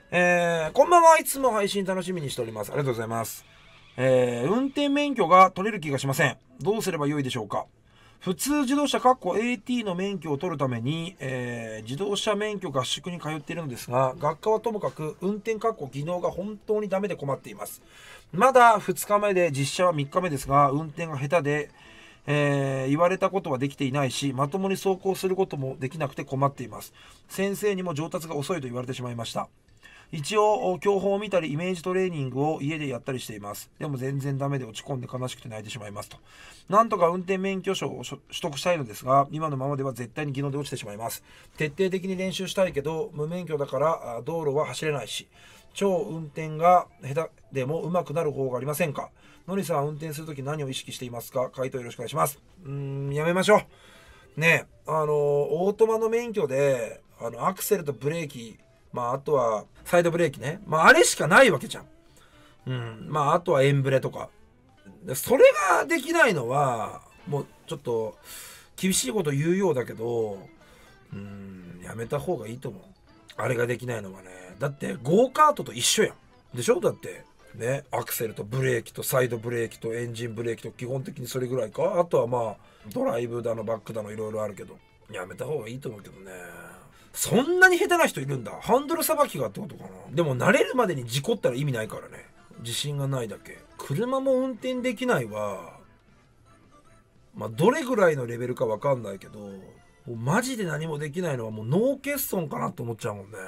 こんばんは。いつも配信楽しみにしております。ありがとうございます。運転免許が取れる気がしません。どうすればよいでしょうか。普通自動車 AT の免許を取るために、自動車免許合宿に通っているのですが、学科はともかく運転技能が本当にダメで困っています。まだ2日目で実車は3日目ですが、運転が下手で、言われたことはできていないし、まともに走行することもできなくて困っています。先生にも上達が遅いと言われてしまいました。一応教本を見たりイメージトレーニングを家でやったりしています。でも全然ダメで落ち込んで悲しくて泣いてしまいますと。なんとか運転免許証を取得したいのですが、今のままでは絶対に技能で落ちてしまいます。徹底的に練習したいけど無免許だから道路は走れないし、超運転が下手でも上手くなる方法がありませんか。のりさんは運転するとき何を意識していますか。回答よろしくお願いします。やめましょうね。オートマの免許でアクセルとブレーキ、あとはサイドブレーキね、あれしかないわけじゃん。あとはエンブレとか。それができないのはもうちょっと厳しいこと言うようだけど、やめた方がいいと思う。あれができないのはね。だってゴーカートと一緒やんでしょ。だってね、アクセルとブレーキとサイドブレーキとエンジンブレーキと基本的にそれぐらいか。あとはドライブだのバックだのいろいろあるけど、やめた方がいいと思うけどね。そんなに下手な人いるんだ。ハンドルさばきがってことかな。でも慣れるまでに事故ったら意味ないからね。自信がないだけ。車も運転できないはどれぐらいのレベルかわかんないけど、もうマジで何もできないのはもう脳欠損かなって思っちゃうもんね。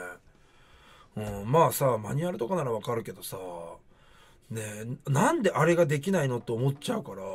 マニュアルとかならわかるけどさ、なんであれができないのって思っちゃうから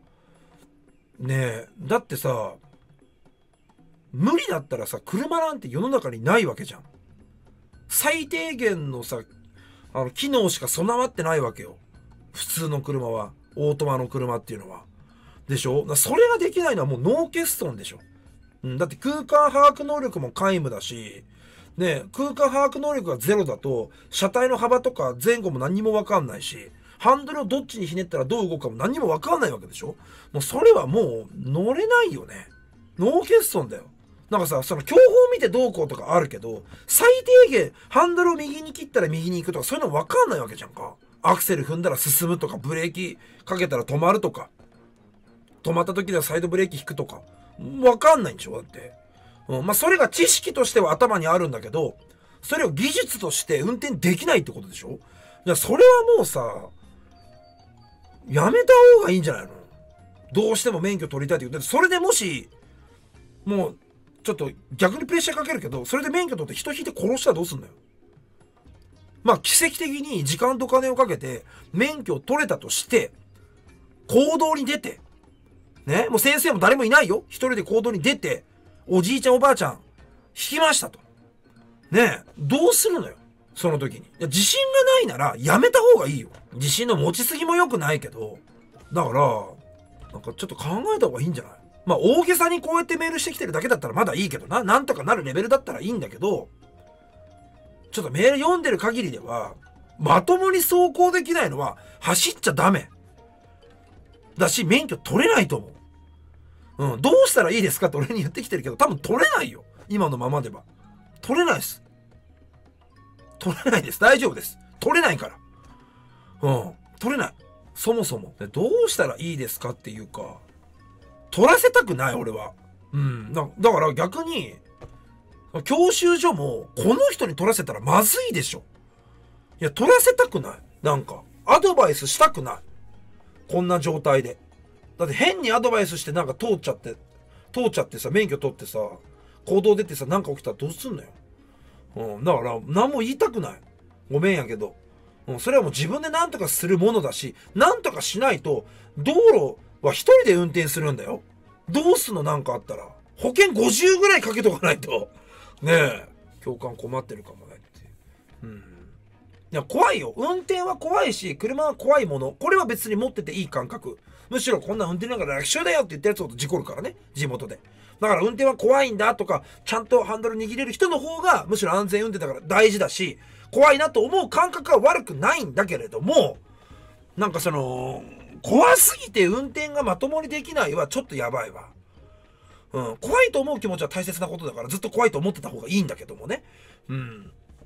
ね。だってさ、無理だったらさ、車なんて世の中にないわけじゃん。最低限のさ、機能しか備わってないわけよ。普通の車は。オートマの車っていうのは。でしょ。それができないのはもう脳欠損でしょ。だって空間把握能力も皆無だし、空間把握能力がゼロだと、車体の幅とか前後も何にもわかんないし、ハンドルをどっちにひねったらどう動くかも何にもわかんないわけでしょ。もうそれはもう乗れないよね。脳欠損だよ。なんかさ、その教本見てどうこうとかあるけど、最低限ハンドルを右に切ったら右に行くとかそういうの分かんないわけじゃんか。アクセル踏んだら進むとか、ブレーキかけたら止まるとか、止まった時にはサイドブレーキ引くとか分かんないんでしょ。だってそれが知識としては頭にあるんだけど、それを技術として運転できないってことでしょ。じゃあそれはもうさ、やめた方がいいんじゃないの。どうしても免許取りたいって言って、それでもしもうちょっと逆にプレッシャーかけるけど、それで免許取って人引いて殺したらどうすんだよ。奇跡的に時間と金をかけて免許を取れたとして、行動に出てね、もう先生も誰もいないよ。一人で行動に出て、おじいちゃんおばあちゃん引きましたとね。どうするのよその時に。自信がないならやめた方がいいよ。自信の持ちすぎも良くないけど、だからなんかちょっと考えた方がいいんじゃない。大げさにこうやってメールしてきてるだけだったらまだいいけどな。なんとかなるレベルだったらいいんだけど、ちょっとメール読んでる限りでは、まともに走行できないのは走っちゃダメだし、免許取れないと思う。どうしたらいいですかって俺に言ってきてるけど、多分取れないよ。今のままでは。取れないです。取れないです。大丈夫です。取れないから。取れない。そもそも。どうしたらいいですかっていうか、取らせたくない俺は。だから逆に教習所もこの人に取らせたらまずいでしょ。いや、取らせたくない。なんかアドバイスしたくない。こんな状態で。だって変にアドバイスしてなんか通っちゃってさ、免許取ってさ、行動出てさ、なんか起きたらどうすんのよ。だから何も言いたくない。ごめんやけど。それはもう自分で何とかするものだし、何とかしないと道路は一人で運転するんだよ。どうすんの。なんかあったら保険50ぐらいかけとかないとねえ。共感困ってるかもねって。いや、怖いよ。運転は怖いし、車は怖いもの。これは別に持ってていい感覚。むしろこんな運転なんか楽勝だよって言ったやつほど事故るからね、地元で。だから運転は怖いんだとか、ちゃんとハンドル握れる人の方がむしろ安全運転だから大事だし、怖いなと思う感覚は悪くないんだけれども、なんか怖すぎて運転がまともにできないはちょっとやばいわ。怖いと思う気持ちは大切なことだからずっと怖いと思ってた方がいいんだけどもね。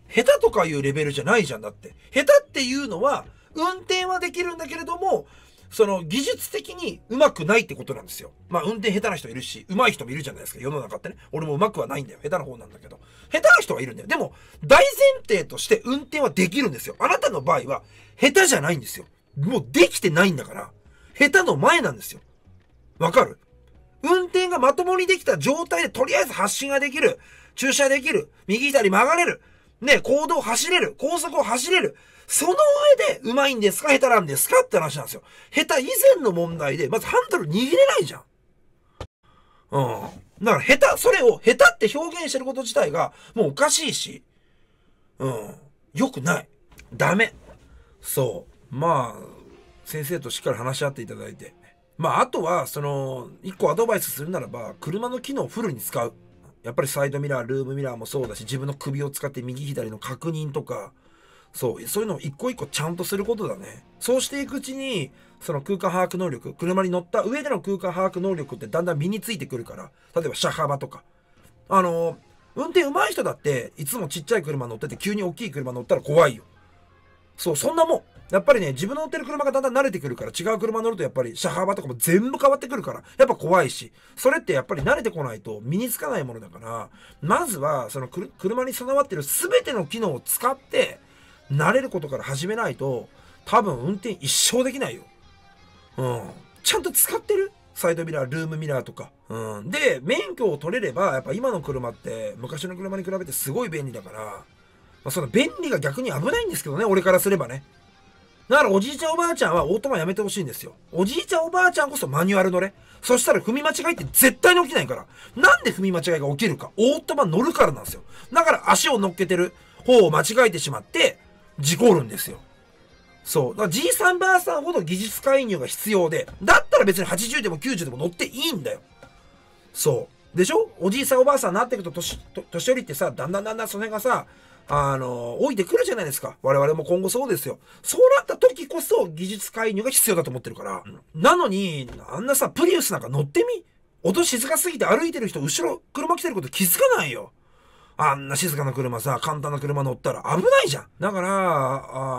下手とかいうレベルじゃないじゃん。だって。下手っていうのは、運転はできるんだけれども、その技術的に上手くないってことなんですよ。まあ運転下手な人いるし、上手い人もいるじゃないですか。世の中ってね。俺も上手くはないんだよ。下手な方なんだけど。下手な人はいるんだよ。でも、大前提として運転はできるんですよ。あなたの場合は、下手じゃないんですよ。もうできてないんだから、下手の前なんですよ。わかる？運転がまともにできた状態でとりあえず発進ができる。駐車できる。右左曲がれる。ね、公道走れる。高速を走れる。その上で上手いんですか下手なんですかって話なんですよ。下手以前の問題で、まずハンドル握れないじゃん。うん。だからそれを下手って表現してること自体がもうおかしいし、うん。良くない。ダメ。そう。まあ、先生としっかり話し合っていただいて。まあ、あとは、一個アドバイスするならば、車の機能をフルに使う。やっぱりサイドミラー、ルームミラーもそうだし、自分の首を使って右左の確認とか、そういうのを一個一個ちゃんとすることだね。そうしていくうちに、その空間把握能力、車に乗った上での空間把握能力ってだんだん身についてくるから、例えば車幅とか。運転上手い人だって、いつもちっちゃい車乗ってて急に大きい車乗ったら怖いよ。そう、そんなもん。やっぱりね、自分の乗ってる車がだんだん慣れてくるから、違う車乗るとやっぱり車幅とかも全部変わってくるから、やっぱ怖いし、それってやっぱり慣れてこないと身につかないものだから、まずは、車に備わってる全ての機能を使って、慣れることから始めないと、多分運転一生できないよ。うん。ちゃんと使ってる？サイドミラー、ルームミラーとか。うん。で、免許を取れれば、やっぱ今の車って昔の車に比べてすごい便利だから、まあ、その便利が逆に危ないんですけどね、俺からすればね。だからおじいちゃんおばあちゃんはオートマやめてほしいんですよ。おじいちゃんおばあちゃんこそマニュアル乗れ。そしたら踏み間違いって絶対に起きないから。なんで踏み間違いが起きるか。オートマ乗るからなんですよ。だから足を乗っけてる方を間違えてしまって、事故るんですよ。そう。だからじいさんばあさんほど技術介入が必要で、だったら別に80でも90でも乗っていいんだよ。そう。でしょ？おじいさんおばあさんになっていくと年寄りってさ、だんだんその辺がさ、老いてくるじゃないですか。我々も今後そうですよ。そうなった時こそ技術介入が必要だと思ってるから。なのに、あんなさ、プリウスなんか乗ってみ？音静かすぎて歩いてる人、後ろ車来てること気づかないよ。あんな静かな車さ、簡単な車乗ったら危ないじゃん。だから、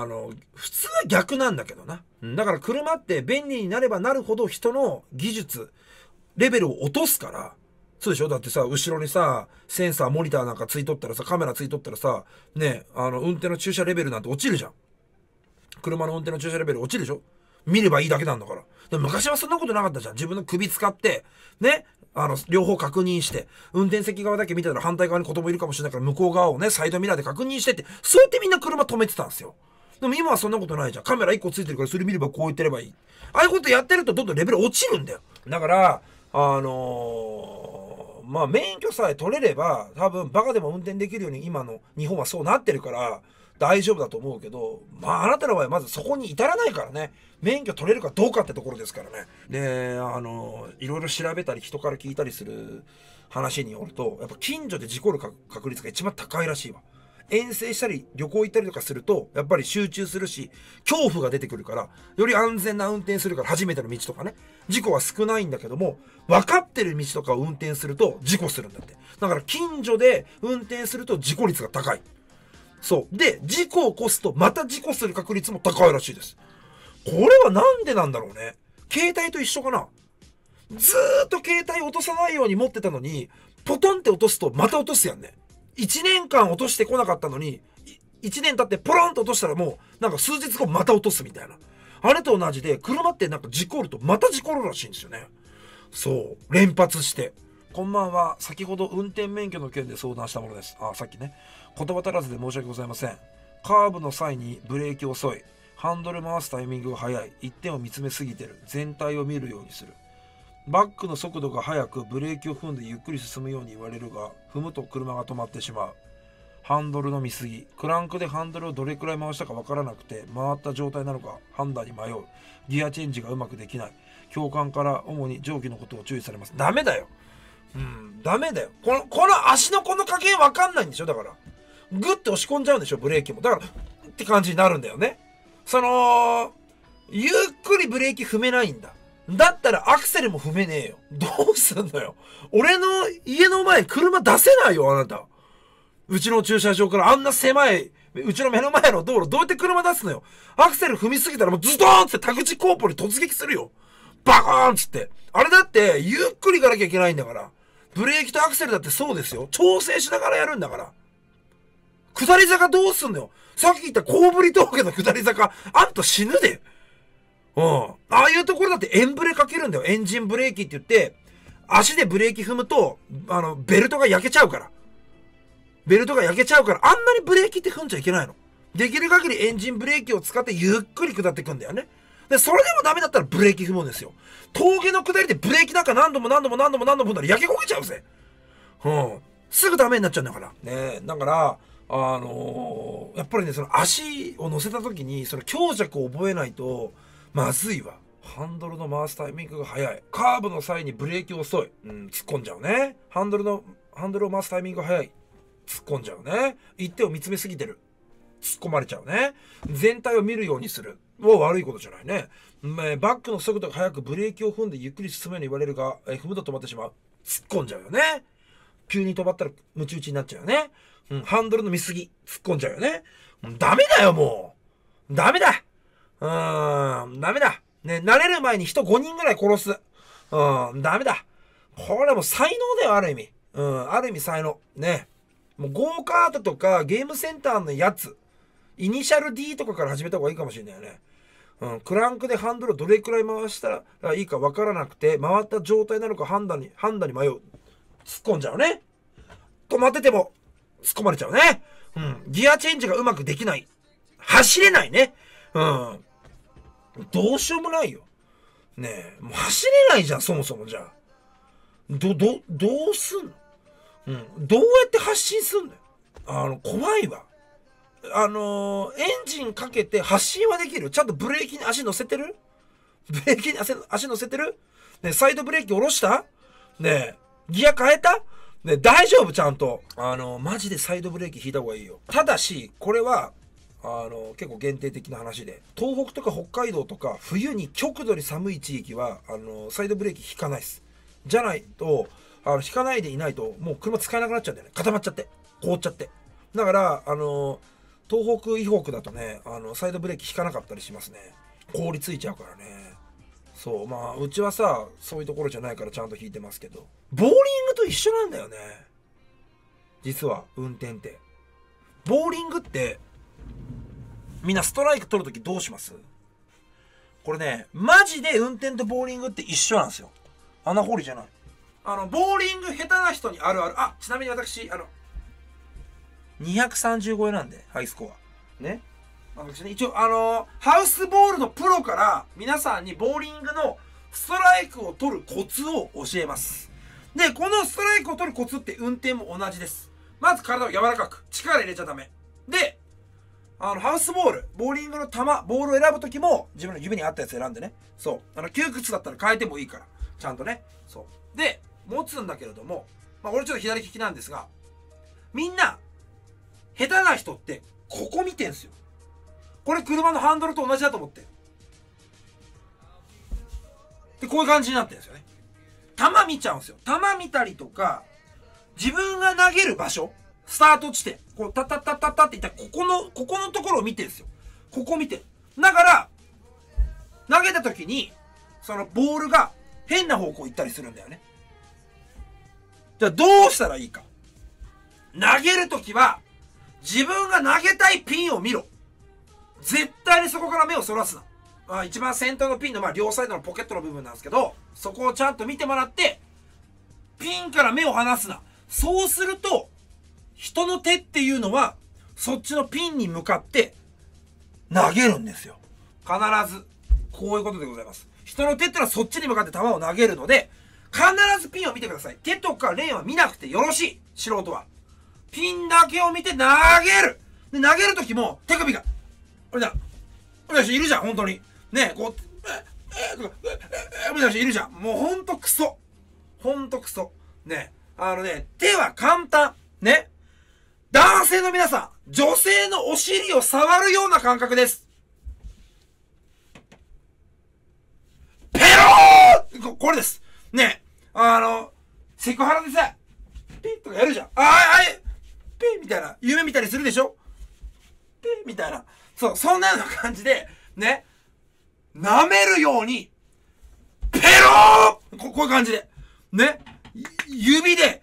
普通は逆なんだけどな。だから車って便利になればなるほど人の技術、レベルを落とすから、そうでしょ？だってさ、後ろにさ、センサー、モニターなんかついとったらさ、カメラついとったらさ、ね、運転の駐車レベルなんて落ちるじゃん。車の運転の駐車レベル落ちるでしょ？見ればいいだけなんだから。でも昔はそんなことなかったじゃん。自分の首使って、ね、両方確認して、運転席側だけ見てたら反対側に子供いるかもしれないから向こう側をね、サイドミラーで確認してって、そうやってみんな車止めてたんですよ。でも今はそんなことないじゃん。カメラ1個ついてるからそれ見ればこう言ってればいい。ああいうことやってるとどんどんレベル落ちるんだよ。だから、まあ免許さえ取れれば多分バカでも運転できるように今の日本はそうなってるから大丈夫だと思うけど、まああなたの場合はまずそこに至らないからね。免許取れるかどうかってところですからね。で、いろいろ調べたり人から聞いたりする話によると、やっぱ近所で事故る確率が一番高いらしいわ。遠征したり旅行行ったりとかするとやっぱり集中するし恐怖が出てくるからより安全な運転するから初めての道とかね事故は少ないんだけども分かってる道とかを運転すると事故するんだって。だから近所で運転すると事故率が高い。そうで事故を起こすとまた事故する確率も高いらしいです。これはなんでなんだろうね。携帯と一緒かな。ずーっと携帯落とさないように持ってたのにポトンって落とすとまた落とすやんね。1年間落としてこなかったのに、1年経ってポロンと落としたらもう、なんか数日後また落とすみたいな。あれと同じで、車ってなんか事故るとまた事故るらしいんですよね。そう。連発して。こんばんは。先ほど運転免許の件で相談したものです。さっきね。言葉足らずで申し訳ございません。カーブの際にブレーキ遅い。ハンドル回すタイミングが速い。一点を見つめすぎてる。全体を見るようにする。バックの速度が速くブレーキを踏んでゆっくり進むように言われるが踏むと車が止まってしまう。ハンドルの見過ぎ。クランクでハンドルをどれくらい回したか分からなくて回った状態なのか判断に迷う。ギアチェンジがうまくできない。教官から主に上記のことを注意されます。ダメだよ。ダメだよ。この足のこの加減分かんないんでしょ。だからグッて押し込んじゃうんでしょブレーキも。だからって感じになるんだよね。ゆっくりブレーキ踏めないんだ。だったらアクセルも踏めねえよ。どうすんのよ。俺の家の前車出せないよ、あなた。 うちの駐車場からあんな狭い、うちの目の前の道路どうやって車出すのよ。アクセル踏みすぎたらもうズドーンって田口コーポに突撃するよ。バコーンっつって。あれだってゆっくり行かなきゃいけないんだから。ブレーキとアクセルだってそうですよ。調整しながらやるんだから。下り坂どうすんのよ。さっき言った小振峠の下り坂、あんた死ぬで。ああいうところだってエンブレかけるんだよ。エンジンブレーキって言って、足でブレーキ踏むと、ベルトが焼けちゃうから。ベルトが焼けちゃうから、あんなにブレーキって踏んじゃいけないの。できる限りエンジンブレーキを使ってゆっくり下っていくんだよね。で、それでもダメだったらブレーキ踏むんですよ。峠の下りでブレーキなんか何度も踏んだら焼け焦げちゃうぜ。すぐダメになっちゃうんだから。ね、だから、やっぱりね、その足を乗せた時に、その強弱を覚えないと、まずいわ。ハンドルの回すタイミングが早い。カーブの際にブレーキ遅い。突っ込んじゃうね。ハンドルを回すタイミングが早い。突っ込んじゃうね。一手を見つめすぎてる。突っ込まれちゃうね。全体を見るようにする。悪いことじゃないね。バックの速度が速くブレーキを踏んでゆっくり進むように言われるが、踏むと止まってしまう。突っ込んじゃうよね。急に止まったらムチ打ちになっちゃうよね。ハンドルの見過ぎ、突っ込んじゃうよね。ダメだよ、もう。ダメだ。ダメだ。ね、慣れる前に人5人ぐらい殺す。ダメだ。これはもう才能だよ、ある意味。ある意味才能。ね。もうゴーカートとかゲームセンターのやつ、イニシャル D とかから始めた方がいいかもしれないよね。クランクでハンドルをどれくらい回したらいいかわからなくて、回った状態なのか判断に迷う。突っ込んじゃうね。止まってても突っ込まれちゃうね。ギアチェンジがうまくできない。走れないね。どうしようもないよ。ねえ、もう走れないじゃん、そもそもじゃあ。どうすんの？どうやって発信すんのよ。怖いわ。エンジンかけて発進はできる？ちゃんとブレーキに足乗せてる？ブレーキに足乗せてる？ねえ、サイドブレーキ下ろした？ねえ、ギア変えた？ねえ、大丈夫？ちゃんと。マジでサイドブレーキ引いた方がいいよ。ただし、これは、結構限定的な話で、東北とか北海道とか冬に極度に寒い地域はサイドブレーキ引かないです。じゃないと引かないでいないともう車使えなくなっちゃうんだよね。固まっちゃって凍っちゃって。だから東北以北だとねサイドブレーキ引かなかったりしますね。氷ついちゃうからね。そうまあうちはさそういうところじゃないからちゃんと引いてますけど、ボーリングと一緒なんだよね実は運転って。ボーリングってみんなストライク取るときどうします？これね、マジで運転とボーリングって一緒なんですよ。穴掘りじゃない。ボーリング下手な人にあるある。ちなみに私、230超えなんで、ハイスコア。ね。私ね、一応、ハウスボールのプロから、皆さんにボーリングのストライクを取るコツを教えます。で、このストライクを取るコツって運転も同じです。まず体を柔らかく、力入れちゃダメ。で、ハウスボール、ボーリングの球、ボールを選ぶときも、自分の指に合ったやつ選んでね。そう。窮屈だったら変えてもいいから。ちゃんとね。そう。で、持つんだけれども、俺ちょっと左利きなんですが、みんな、下手な人って、ここ見てんすよ。これ車のハンドルと同じだと思って。で、こういう感じになってるんですよね。球見ちゃうんですよ。球見たりとか、自分が投げる場所、スタート地点。こう、タタタタタっていったら、ここのところを見てるんですよ。ここ見てる。だから、投げた時に、そのボールが変な方向行ったりするんだよね。じゃあどうしたらいいか。投げる時は、自分が投げたいピンを見ろ。絶対にそこから目をそらすな。一番先頭のピンの、両サイドのポケットの部分なんですけど、そこをちゃんと見てもらって、ピンから目を離すな。そうすると、人の手っていうのは、そっちのピンに向かって投げるんですよ。必ず。こういうことでございます。人の手ってのはそっちに向かって球を投げるので、必ずピンを見てください。手とかレーンは見なくてよろしい。素人は。ピンだけを見て投げる。で、投げるときも手首が。みたいな人いるじゃん、本当に。ねこう、みたいな人いるじゃん。もうほんとクソ。ほんとクソ。ね手は簡単。ね。男性の皆さん、女性のお尻を触るような感覚です。ペローこれです。ねセクハラでさ、ピッとかやるじゃん。 ペーみたいな、夢見たりするでしょペーみたいな。そう、そんなような感じで、ね、舐めるように、ペローこういう感じで、ね、指で、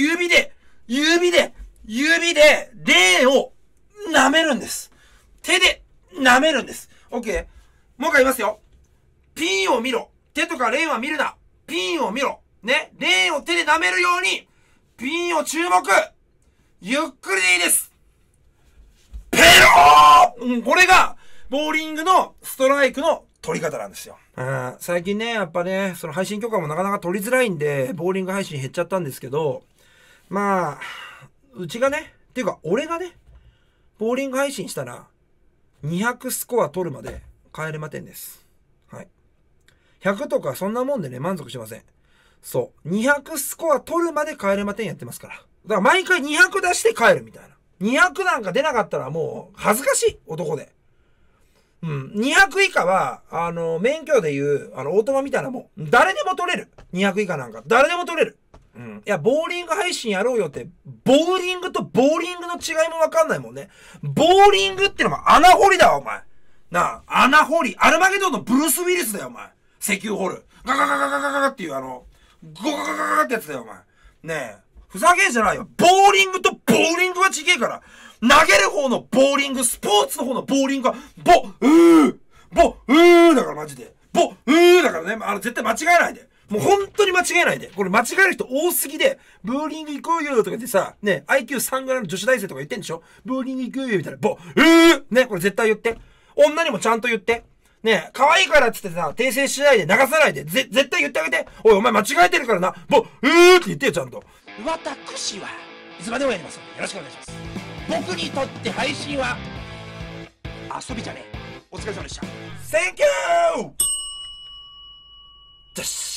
レーンを舐めるんです。手で舐めるんです。OK。もう一回言いますよ。ピンを見ろ。手とかレーンは見るな。ピンを見ろ。ね。レーンを手で舐めるように、ピンを注目。ゆっくりでいいです。ペロー、これが、ボーリングのストライクの取り方なんですよ。最近ね、やっぱね、その配信許可もなかなか取りづらいんで、ボーリング配信減っちゃったんですけど、まあ、うちがね、っていうか俺がね、ボーリング配信したら、200スコア取るまで帰れまてんです。はい。100とかそんなもんでね、満足しません。そう。200スコア取るまで帰れまてんやってますから。だから毎回200出して帰るみたいな。200なんか出なかったらもう恥ずかしい、男で。うん。200以下は、免許でいう、オートマみたいなもん。誰でも取れる。200以下なんか。誰でも取れる。うん。いや、ボーリング配信やろうよって、ボーリングとボーリングの違いもわかんないもんね。ボーリングってのも穴掘りだわ、お前。なあ、穴掘り。アルマゲドンのブルース・ウィリスだよ、お前。石油掘る。ガガガガガガガガっていうゴガガガガガってやつだよ、お前。ねえ。ふざけんじゃないよ。ボーリングとボーリングは違えから。投げる方のボーリング、スポーツの方のボーリングは、だからマジで。だからね、絶対間違えないで。もう本当に間違えないで。これ間違える人多すぎで、ボーリング行こうよとか言ってさ、ね、IQ3 ぐらいの女子大生とか言ってんでしょボーリング行こうよみたいな。ね、これ絶対言って。女にもちゃんと言って。ね、可愛いからっつってさ、訂正しないで、流さないで、絶対言ってあげて。おい、お前間違えてるからな。って言ってよ、ちゃんと。 私はいつまでもやりますのでよろしくお願いします。僕にとって配信は遊びじゃねえ。お疲れ様でした。 Thank you! です。